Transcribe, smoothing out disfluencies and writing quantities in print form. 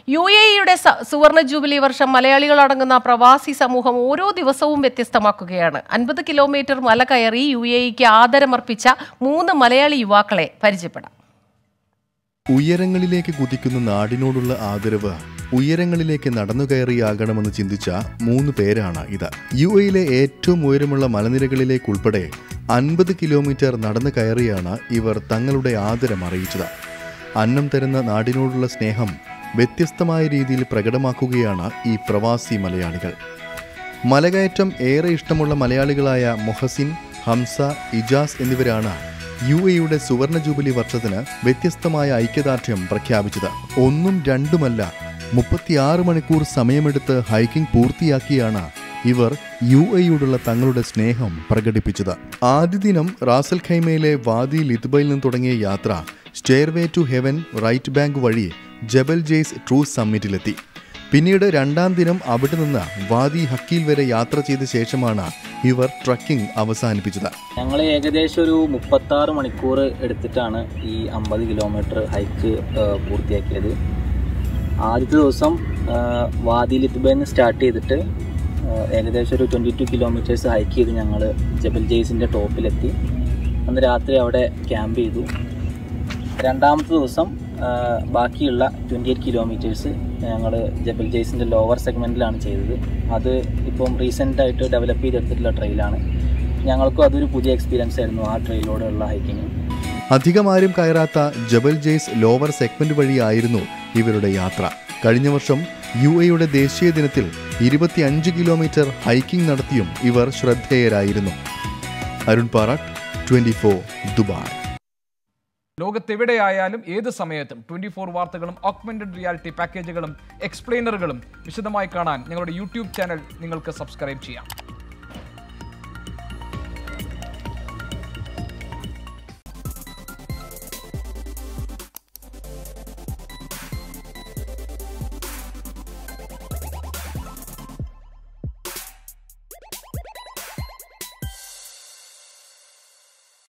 UAEയുടെ സുവർണ ജൂബിലി വർഷം മലയാളികളടങ്ങുന്ന പ്രവാസി സമൂഹം ഓരോ ദിവസവും വ്യത്യസ്തമാക്കുകയാണ്. 50 കിലോമീറ്റർ മല കയറി UAEക്ക് ആദരമർപ്പിച്ച 3 മലയാളി യുവാക്കളെ പരിചയപ്പെടാം. ഉയരങ്ങളിലേക്ക് കുതിക്കുന്ന നാടിനോടുള്ള ആദരവ് ഉയരങ്ങളിലേക്ക് നടന്നു കയറിയാകണമെന്ന് ചിന്തിച്ച 3 പേരാണ് ഇത്. UAEയിലെ ഏറ്റവും ഉയരമുള്ള മലനിരകളിലേക്കുൾപ്പെടെ 50 കിലോമീറ്റർ നടന്നു കയറിയാണ് ഇവർ തങ്ങളുടെ ആദരം അറിയിച്ചത്. അന്നം തരുന്ന നാടിനോടുള്ള സ്നേഹം വ്യത്യസ്തമായ രീതിയിൽ പ്രകടമാക്കുകയാണ് ഈ പ്രവാസി മലയാളികൾ. മലകയറ്റം ഏറെ ഇഷ്ടമുള്ള മലയാളികളായ മൊഹസിൻ, ഹംസ, ഇജാസ് എന്നിവരാണ് UAEയുടെ സുവർണ ജൂബിലി വർഷത്തിന് വ്യത്യസ്തമായ ഐക്യദാർഢ്യം പ്രഖ്യാപിച്ചത്. 1ഉം 2ഉമല്ല 36 മണിക്കൂർ സമയമെടുത്ത് ഹൈക്കിംഗ് പൂർത്തിയാക്കിയാണ് ഇവർ UAEയോടുള്ള തങ്ങളുടെ സ്നേഹം പ്രകടിപ്പിച്ചത്. ആദ്യ ദിനം റാസൽ ഖൈമയിലെ വാദി ലിത്ബയിൽ നിന്ന് തുടങ്ങിയ യാത്ര stairway to heaven right bank വഴി ജബൽ ജെയ്സ് ട്രൂസ് സമ്മിറ്റിലെത്തി. പിന്നീട് 2ാം ദിനം അവിടെ നിന്ന് വാദി ഹക്കീൽ വരെ യാത്ര ചെയ്ത ശേഷമാണ് ഇവർ ട്രക്കിംഗ് അവസാനിപ്പിച്ചത്. ഞങ്ങൾ ഏകദേശം ഒരു 36 മണിക്കൂർ എടുത്തിട്ടാണ് ഈ 50 കിലോമീറ്റർ ഹൈക്ക് പൂർത്തിയാക്കിയത്. ആദ്യത്തെ ദിവസം വാദി ലിത്ബയിൽ നിന്ന് സ്റ്റാർട്ട് ചെയ്തിട്ട് ഏകദേശം ഒരു 22 കിലോമീറ്റേഴ്സ് ഹൈക്ക് ചെയ്ത് ഞങ്ങൾ ജബൽ ജെയ്സിൻ്റെ ടോപ്പിലെത്തി. അന്ന് രാത്രി അവിടെ ക്യാമ്പ് ചെയ്തു. 2ാമത്തെ ദിവസം ബാക്കിയുള്ള 28 കിലോമീറ്റേഴ്സ് ഞങ്ങൾ ജബൽ ജെയ്സിൻ്റെ ലോവർ സെഗ്മെൻറ്റിലാണ് ചെയ്തത്. അത് ഇപ്പം റീസെൻ്റായിട്ട് ഡെവലപ്പ് ചെയ്തെടുത്തിട്ടുള്ള ട്രെയിലാണ്. ഞങ്ങൾക്കും അതൊരു പുതിയ എക്സ്പീരിയൻസ് ആയിരുന്നു ആ ട്രെയിലോടെയുള്ള ഹൈക്കിങ്. അധികമാരും കയറാത്ത ജബൽ ജെയ്സ് ലോവർ സെഗ്മെന്റ് വഴിയായിരുന്നു ഇവരുടെ യാത്ര. കഴിഞ്ഞ വർഷം UAEയുടെ ദേശീയ ദിനത്തിൽ 25 കിലോമീറ്റർ ഹൈക്കിംഗ് നടത്തിയും ഇവർ ശ്രദ്ധേയരായിരുന്നു. അരുൺ പാറാട്ട്, 24 ദുബായ്. ലോകത്തെവിടെയായാലും ഏത് സമയത്തും 24 വാർത്തകളും ഓഗ്മെന്റഡ് റിയാലിറ്റി പാക്കേജുകളും എക്സ്പ്ലെയിനറുകളും വിശദമായി കാണാൻ ഞങ്ങളുടെ YouTube ചാനൽ നിങ്ങൾക്ക് സബ്സ്ക്രൈബ് ചെയ്യാം.